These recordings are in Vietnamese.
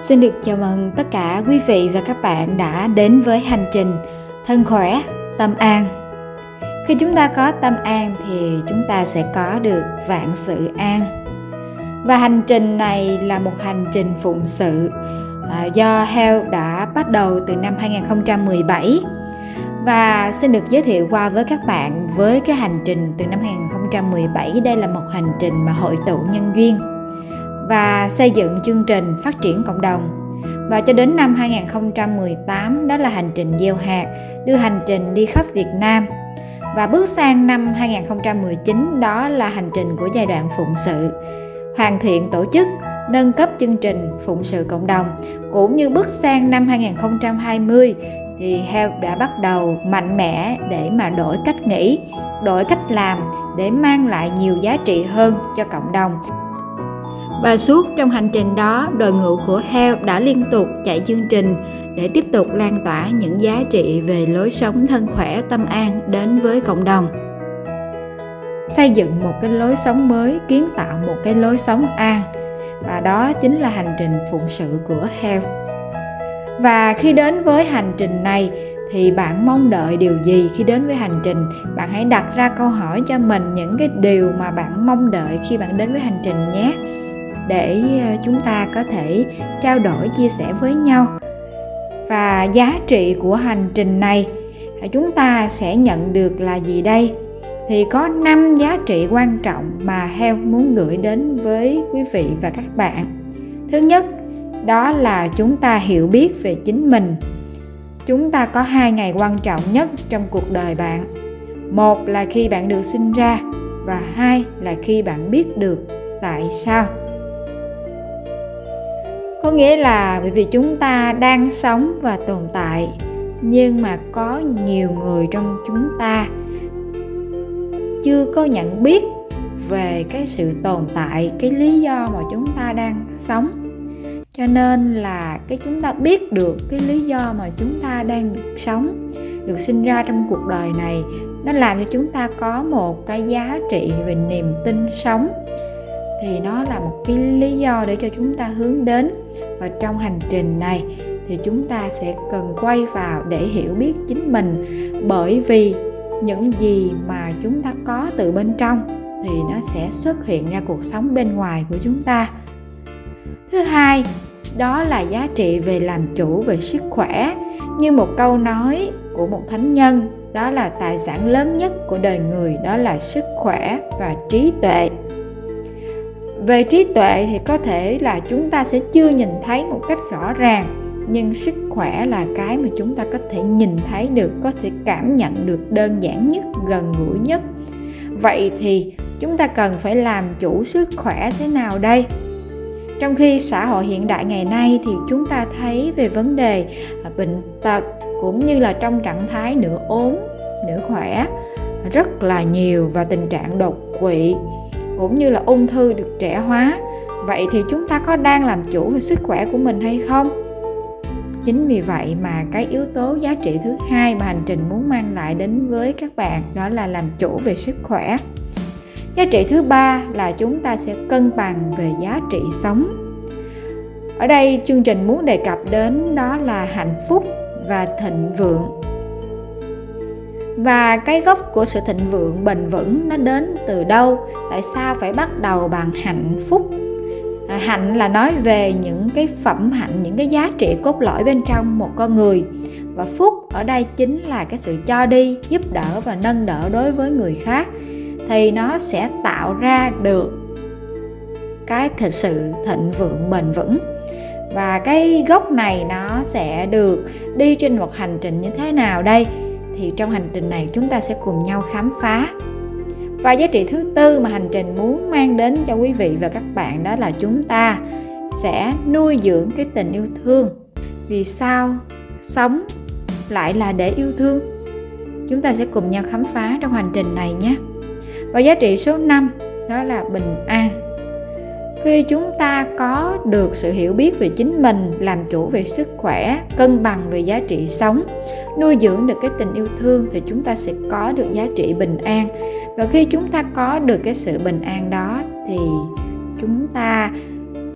Xin được chào mừng tất cả quý vị và các bạn đã đến với hành trình thân khỏe, tâm an. Khi chúng ta có tâm an thì chúng ta sẽ có được vạn sự an. Và hành trình này là một hành trình phụng sự do Health đã bắt đầu từ năm 2017. Và xin được giới thiệu qua với các bạn với cái hành trình từ năm 2017. Đây là một hành trình mà hội tụ nhân duyên và xây dựng chương trình phát triển cộng đồng. Và cho đến năm 2018 đó là hành trình gieo hạt, đưa hành trình đi khắp Việt Nam. Và bước sang năm 2019 đó là hành trình của giai đoạn phụng sự, hoàn thiện tổ chức, nâng cấp chương trình phụng sự cộng đồng. Cũng như bước sang năm 2020 thì Health đã bắt đầu mạnh mẽ để mà đổi cách nghĩ, đổi cách làm để mang lại nhiều giá trị hơn cho cộng đồng. Và suốt trong hành trình đó, đội ngũ của Health đã liên tục chạy chương trình để tiếp tục lan tỏa những giá trị về lối sống thân khỏe, tâm an đến với cộng đồng. Xây dựng một cái lối sống mới, kiến tạo một cái lối sống an. Và đó chính là hành trình phụng sự của Health. Và khi đến với hành trình này thì bạn mong đợi điều gì khi đến với hành trình? Bạn hãy đặt ra câu hỏi cho mình những cái điều mà bạn mong đợi khi bạn đến với hành trình nhé, để chúng ta có thể trao đổi, chia sẻ với nhau. Và giá trị của hành trình này chúng ta sẽ nhận được là gì đây? Thì có 5 giá trị quan trọng mà Health muốn gửi đến với quý vị và các bạn. Thứ nhất, đó là chúng ta hiểu biết về chính mình. Chúng ta có 2 ngày quan trọng nhất trong cuộc đời bạn. Một là khi bạn được sinh ra, và 2 là khi bạn biết được tại sao. Có nghĩa là bởi vì chúng ta đang sống và tồn tại, nhưng mà có nhiều người trong chúng ta chưa có nhận biết về cái sự tồn tại, cái lý do mà chúng ta đang sống. Cho nên là chúng ta biết được cái lý do mà chúng ta đang sống, được sinh ra trong cuộc đời này, nó làm cho chúng ta có một cái giá trị về niềm tin sống. Thì nó là một cái lý do để cho chúng ta hướng đến. Và trong hành trình này thì chúng ta sẽ cần quay vào để hiểu biết chính mình. Bởi vì những gì mà chúng ta có từ bên trong thì nó sẽ xuất hiện ra cuộc sống bên ngoài của chúng ta. Thứ hai, đó là giá trị về làm chủ về sức khỏe. Như một câu nói của một thánh nhân, đó là tài sản lớn nhất của đời người, đó là sức khỏe và trí tuệ. Về trí tuệ thì có thể là chúng ta sẽ chưa nhìn thấy một cách rõ ràng, nhưng sức khỏe là cái mà chúng ta có thể nhìn thấy được, có thể cảm nhận được đơn giản nhất, gần gũi nhất. Vậy thì chúng ta cần phải làm chủ sức khỏe thế nào đây? Trong khi xã hội hiện đại ngày nay thì chúng ta thấy về vấn đề bệnh tật cũng như là trong trạng thái nửa ốm, nửa khỏe rất là nhiều, và tình trạng đột quỵ cũng như là ung thư được trẻ hóa. Vậy thì chúng ta có đang làm chủ về sức khỏe của mình hay không? Chính vì vậy mà cái yếu tố giá trị thứ hai mà hành trình muốn mang lại đến với các bạn đó là làm chủ về sức khỏe. Giá trị thứ ba là chúng ta sẽ cân bằng về giá trị sống. Ở đây chương trình muốn đề cập đến đó là hạnh phúc và thịnh vượng. Và cái gốc của sự thịnh vượng bền vững nó đến từ đâu? Tại sao phải bắt đầu bằng hạnh phúc? Hạnh là nói về những cái phẩm hạnh, những cái giá trị cốt lõi bên trong một con người. Và phúc ở đây chính là cái sự cho đi, giúp đỡ và nâng đỡ đối với người khác. Thì nó sẽ tạo ra được cái thực sự thịnh vượng bền vững. Và cái gốc này nó sẽ được đi trên một hành trình như thế nào đây? Thì trong hành trình này chúng ta sẽ cùng nhau khám phá. Và giá trị thứ tư mà hành trình muốn mang đến cho quý vị và các bạn đó là chúng ta sẽ nuôi dưỡng cái tình yêu thương. Vì sao sống lại là để yêu thương? Chúng ta sẽ cùng nhau khám phá trong hành trình này nhé. Và giá trị số 5 đó là bình an. Khi chúng ta có được sự hiểu biết về chính mình, làm chủ về sức khỏe, cân bằng về giá trị sống, nuôi dưỡng được cái tình yêu thương thì chúng ta sẽ có được giá trị bình an. Và khi chúng ta có được cái sự bình an đó thì chúng ta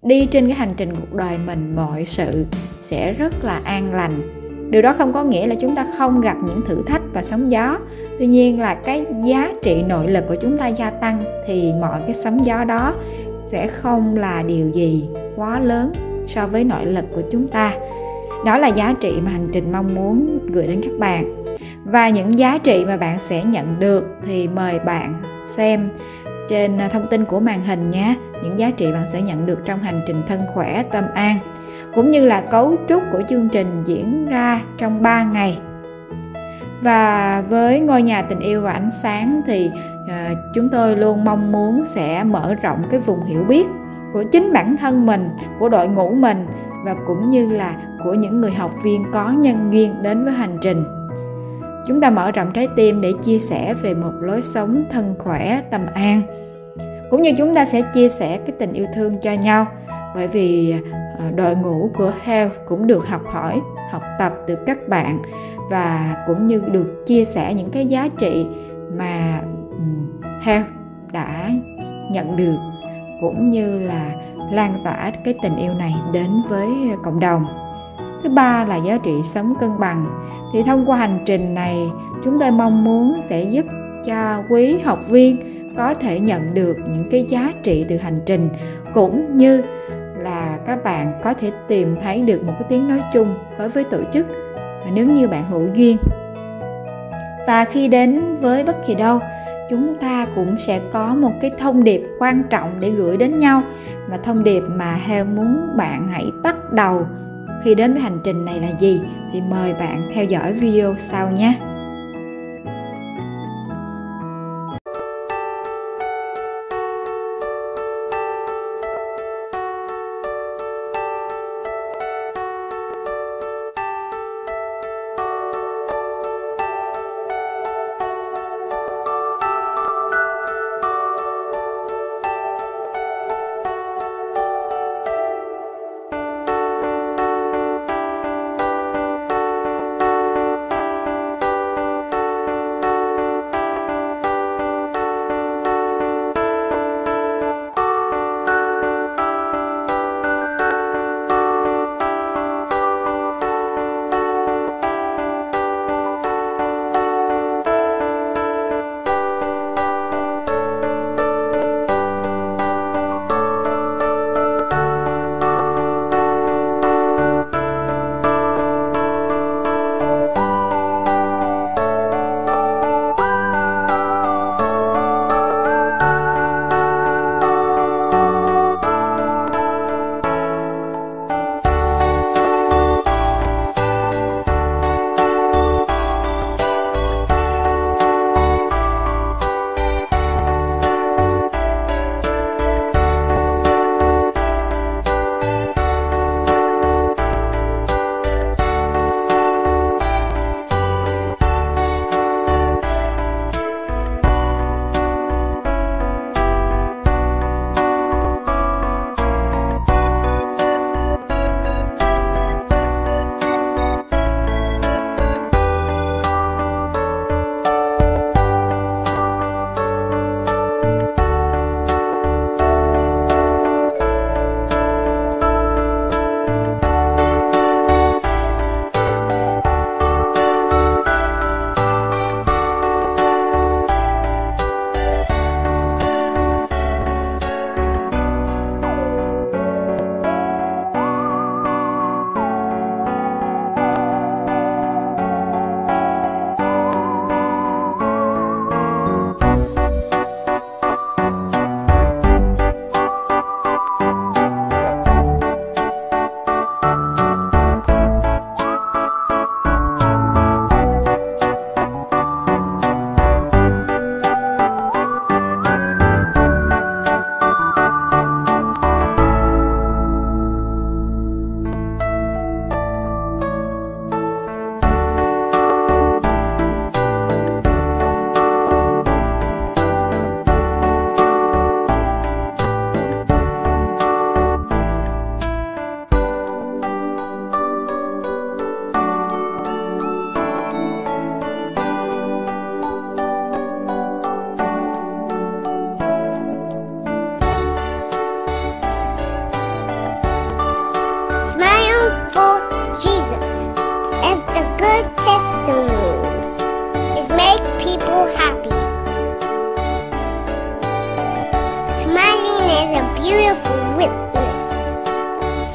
đi trên cái hành trình cuộc đời mình mọi sự sẽ rất là an lành. Điều đó không có nghĩa là chúng ta không gặp những thử thách và sóng gió. Tuy nhiên là cái giá trị nội lực của chúng ta gia tăng thì mọi cái sóng gió đó sẽ không là điều gì quá lớn so với nội lực của chúng ta. Đó là giá trị mà hành trình mong muốn gửi đến các bạn. Và những giá trị mà bạn sẽ nhận được thì mời bạn xem trên thông tin của màn hình nhé. Những giá trị bạn sẽ nhận được trong hành trình thân khỏe tâm an, cũng như là cấu trúc của chương trình diễn ra trong 3 ngày. Và với ngôi nhà tình yêu và ánh sáng thì chúng tôi luôn mong muốn sẽ mở rộng cái vùng hiểu biết của chính bản thân mình, của đội ngũ mình và cũng như là của những người học viên có nhân duyên đến với hành trình. Chúng ta mở rộng trái tim để chia sẻ về một lối sống thân khỏe tâm an, cũng như chúng ta sẽ chia sẻ cái tình yêu thương cho nhau, bởi vì đội ngũ của Health cũng được học hỏi, học tập từ các bạn và cũng như được chia sẻ những cái giá trị mà Health đã nhận được, cũng như là lan tỏa cái tình yêu này đến với cộng đồng. Thứ ba là giá trị sống cân bằng. Thì thông qua hành trình này, chúng tôi mong muốn sẽ giúp cho quý học viên có thể nhận được những cái giá trị từ hành trình, cũng như là các bạn có thể tìm thấy được một cái tiếng nói chung đối với tổ chức nếu như bạn hữu duyên. Và khi đến với bất kỳ đâu, chúng ta cũng sẽ có một cái thông điệp quan trọng để gửi đến nhau, và thông điệp mà Health muốn bạn hãy bắt đầu khi đến với hành trình này là gì thì mời bạn theo dõi video sau nhé.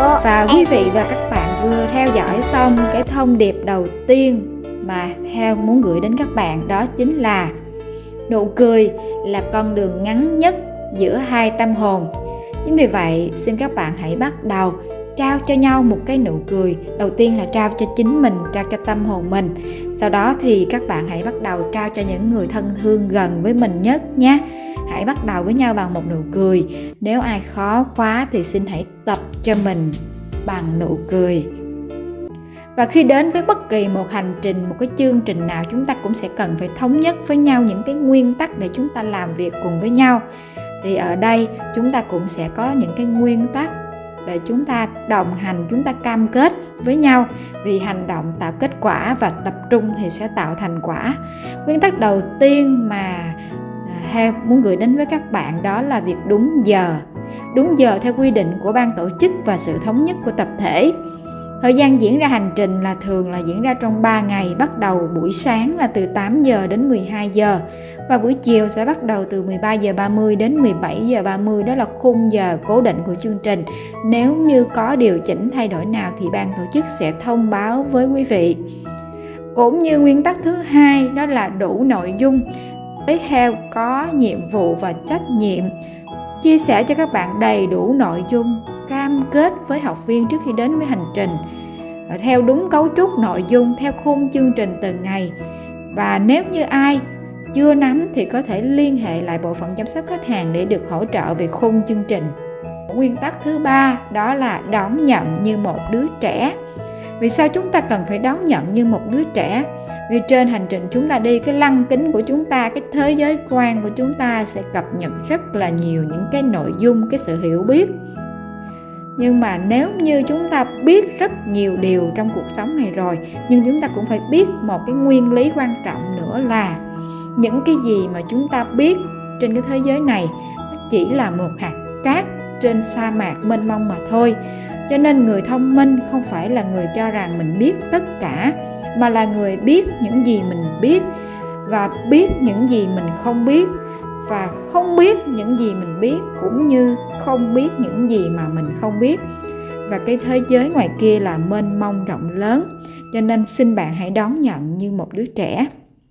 Và quý vị và các bạn vừa theo dõi xong cái thông điệp đầu tiên mà Heo muốn gửi đến các bạn, đó chính là nụ cười là con đường ngắn nhất giữa hai tâm hồn. Chính vì vậy, xin các bạn hãy bắt đầu trao cho nhau một cái nụ cười. Đầu tiên là trao cho chính mình, trao cho tâm hồn mình. Sau đó thì các bạn hãy bắt đầu trao cho những người thân thương gần với mình nhất nhé. Hãy bắt đầu với nhau bằng một nụ cười. Nếu ai khó quá thì xin hãy tập cho mình bằng nụ cười. Và khi đến với bất kỳ một hành trình, một cái chương trình nào, chúng ta cũng sẽ cần phải thống nhất với nhau những cái nguyên tắc để chúng ta làm việc cùng với nhau. Thì ở đây chúng ta cũng sẽ có những cái nguyên tắc để chúng ta đồng hành, chúng ta cam kết với nhau. Vì hành động tạo kết quả và tập trung thì sẽ tạo thành quả. Nguyên tắc đầu tiên mà Heo muốn gửi đến với các bạn đó là việc đúng giờ. Đúng giờ theo quy định của ban tổ chức và sự thống nhất của tập thể. Thời gian diễn ra hành trình là thường là diễn ra trong 3 ngày, bắt đầu buổi sáng là từ 8 giờ đến 12 giờ và buổi chiều sẽ bắt đầu từ 13 giờ 30 đến 17 giờ 30, đó là khung giờ cố định của chương trình. Nếu như có điều chỉnh thay đổi nào thì ban tổ chức sẽ thông báo với quý vị. Cũng như nguyên tắc thứ hai đó là đủ nội dung. Với Heo có nhiệm vụ và trách nhiệm chia sẻ cho các bạn đầy đủ nội dung, cam kết với học viên trước khi đến với hành trình theo đúng cấu trúc nội dung, theo khung chương trình từng ngày. Và nếu như ai chưa nắm thì có thể liên hệ lại bộ phận chăm sóc khách hàng để được hỗ trợ về khung chương trình. Nguyên tắc thứ ba đó là đón nhận như một đứa trẻ. Vì sao chúng ta cần phải đón nhận như một đứa trẻ? Vì trên hành trình chúng ta đi, cái lăng kính của chúng ta, cái thế giới quan của chúng ta sẽ cập nhật rất là nhiều những cái nội dung, cái sự hiểu biết. Nhưng mà nếu như chúng ta biết rất nhiều điều trong cuộc sống này rồi, nhưng chúng ta cũng phải biết một cái nguyên lý quan trọng nữa là những cái gì mà chúng ta biết trên cái thế giới này nó chỉ là một hạt cát trên sa mạc mênh mông mà thôi. Cho nên người thông minh không phải là người cho rằng mình biết tất cả, mà là người biết những gì mình biết và biết những gì mình không biết, và không biết những gì mình biết cũng như không biết những gì mà mình không biết. Và cái thế giới ngoài kia là mênh mông rộng lớn, cho nên xin bạn hãy đón nhận như một đứa trẻ.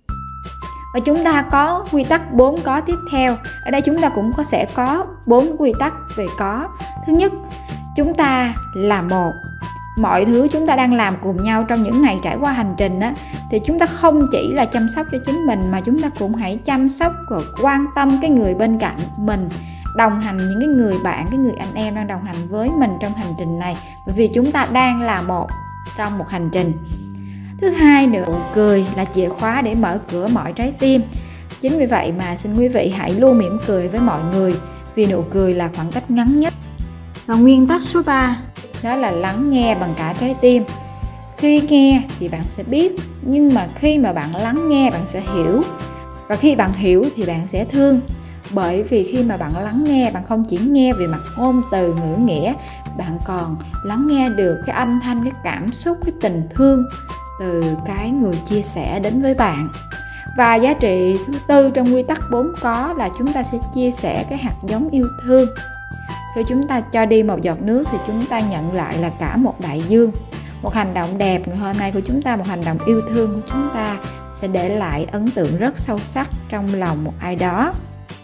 Và chúng ta có quy tắc 4 có tiếp theo. Ở đây chúng ta cũng sẽ có 4 quy tắc về có. Thứ nhất, chúng ta là một. Mọi thứ chúng ta đang làm cùng nhau trong những ngày trải qua hành trình á, thì chúng ta không chỉ là chăm sóc cho chính mình, mà chúng ta cũng hãy chăm sóc và quan tâm cái người bên cạnh mình, đồng hành những cái người bạn, cái người anh em đang đồng hành với mình trong hành trình này, bởi vì chúng ta đang là một trong một hành trình. Thứ hai nữa, nụ cười là chìa khóa để mở cửa mọi trái tim. Chính vì vậy mà xin quý vị hãy luôn mỉm cười với mọi người, vì nụ cười là khoảng cách ngắn nhất. Và nguyên tắc số 3 đó là lắng nghe bằng cả trái tim. Khi nghe thì bạn sẽ biết, nhưng mà khi mà bạn lắng nghe bạn sẽ hiểu. Và khi bạn hiểu thì bạn sẽ thương. Bởi vì khi mà bạn lắng nghe, bạn không chỉ nghe về mặt ngôn từ ngữ nghĩa, bạn còn lắng nghe được cái âm thanh, cái cảm xúc, cái tình thương từ cái người chia sẻ đến với bạn. Và giá trị thứ tư trong quy tắc 4 có là chúng ta sẽ chia sẻ cái hạt giống yêu thương. Khi chúng ta cho đi một giọt nước thì chúng ta nhận lại là cả một đại dương. Một hành động đẹp ngày hôm nay của chúng ta, một hành động yêu thương của chúng ta sẽ để lại ấn tượng rất sâu sắc trong lòng một ai đó.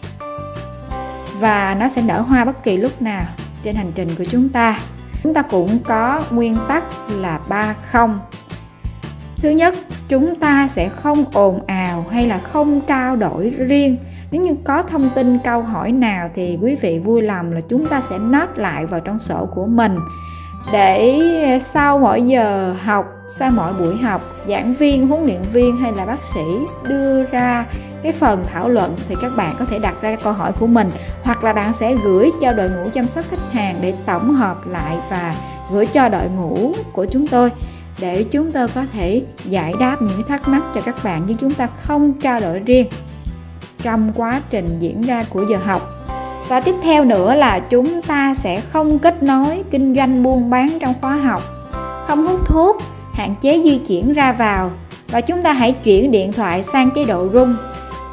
Và nó sẽ nở hoa bất kỳ lúc nào trên hành trình của chúng ta. Chúng ta cũng có nguyên tắc là 3 không. Thứ nhất, chúng ta sẽ không ồn ào hay là không trao đổi riêng. Nếu như có thông tin câu hỏi nào thì quý vị vui lòng là chúng ta sẽ note lại vào trong sổ của mình, để sau mỗi giờ học, sau mỗi buổi học, giảng viên, huấn luyện viên hay là bác sĩ đưa ra cái phần thảo luận thì các bạn có thể đặt ra câu hỏi của mình, hoặc là bạn sẽ gửi cho đội ngũ chăm sóc khách hàng để tổng hợp lại và gửi cho đội ngũ của chúng tôi để chúng tôi có thể giải đáp những thắc mắc cho các bạn, nhưng chúng ta không trao đổi riêng trong quá trình diễn ra của giờ học. Và tiếp theo nữa là chúng ta sẽ không kết nối kinh doanh buôn bán trong khóa học, không hút thuốc, hạn chế di chuyển ra vào, và chúng ta hãy chuyển điện thoại sang chế độ rung,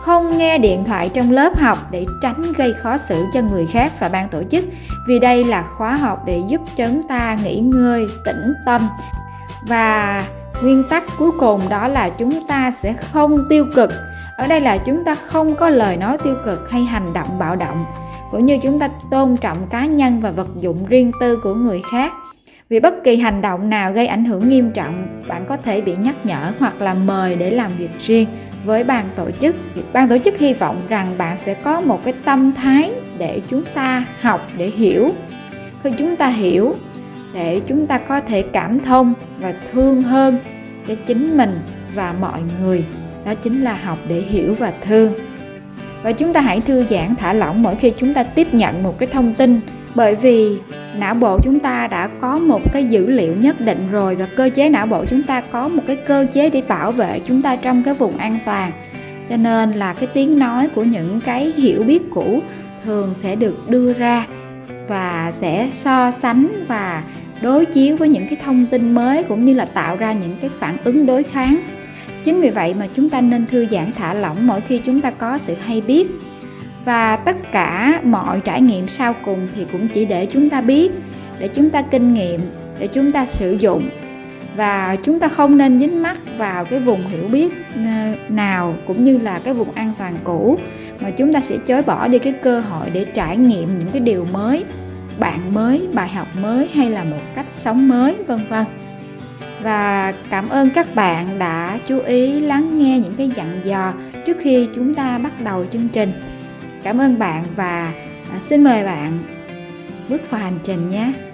không nghe điện thoại trong lớp học để tránh gây khó xử cho người khác và ban tổ chức, vì đây là khóa học để giúp chúng ta nghỉ ngơi, tĩnh tâm. Và nguyên tắc cuối cùng đó là chúng ta sẽ không tiêu cực. Ở đây là chúng ta không có lời nói tiêu cực hay hành động bạo động, cũng như chúng ta tôn trọng cá nhân và vật dụng riêng tư của người khác. Vì bất kỳ hành động nào gây ảnh hưởng nghiêm trọng, bạn có thể bị nhắc nhở hoặc là mời để làm việc riêng với ban tổ chức. Ban tổ chức hy vọng rằng bạn sẽ có một cái tâm thái để chúng ta học, để hiểu. Khi chúng ta hiểu, để chúng ta có thể cảm thông và thương hơn cho chính mình và mọi người. Đó chính là học để hiểu và thương. Và chúng ta hãy thư giãn, thả lỏng mỗi khi chúng ta tiếp nhận một cái thông tin, bởi vì não bộ chúng ta đã có một cái dữ liệu nhất định rồi, và cơ chế não bộ chúng ta có một cái cơ chế để bảo vệ chúng ta trong cái vùng an toàn. Cho nên là cái tiếng nói của những cái hiểu biết cũ thường sẽ được đưa ra và sẽ so sánh và đối chiếu với những cái thông tin mới, cũng như là tạo ra những cái phản ứng đối kháng. Chính vì vậy mà chúng ta nên thư giãn, thả lỏng mỗi khi chúng ta có sự hay biết. Và tất cả mọi trải nghiệm sau cùng thì cũng chỉ để chúng ta biết, để chúng ta kinh nghiệm, để chúng ta sử dụng. Và chúng ta không nên dính mắc vào cái vùng hiểu biết nào, cũng như là cái vùng an toàn cũ, mà chúng ta sẽ chối bỏ đi cái cơ hội để trải nghiệm những cái điều mới, bạn mới, bài học mới, hay là một cách sống mới, vân vân. Và cảm ơn các bạn đã chú ý lắng nghe những cái dặn dò trước khi chúng ta bắt đầu chương trình. Cảm ơn bạn và xin mời bạn bước vào hành trình nhé.